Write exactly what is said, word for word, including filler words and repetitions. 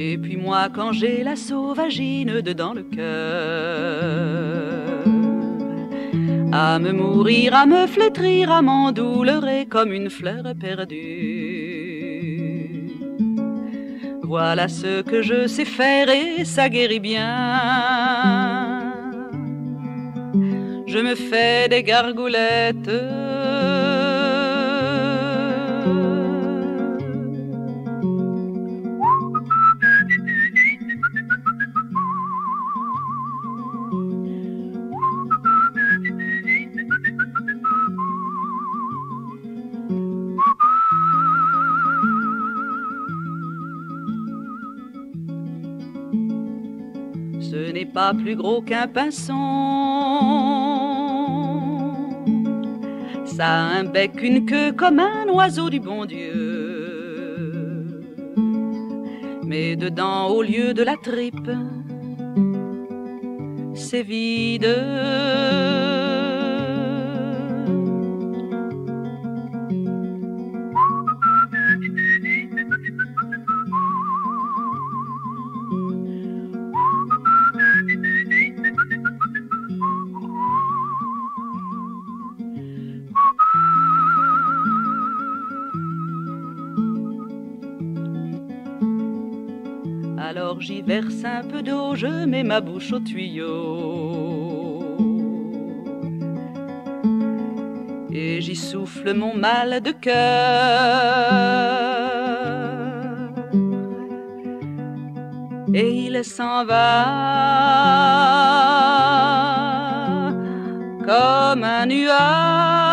Et puis moi quand j'ai la sauvagine dedans le cœur, à me mourir, à me flétrir, à m'endoulerer comme une fleur perdue. Voilà ce que je sais faire et ça guérit bien. Je me fais des gargoulettes. Ce n'est pas plus gros qu'un pinson. Ça a un bec, une queue comme un oiseau du bon Dieu. Mais dedans, au lieu de la tripe, c'est vide. Alors j'y verse un peu d'eau, je mets ma bouche au tuyau et j'y souffle mon mal de cœur. Et il s'en va comme un nuage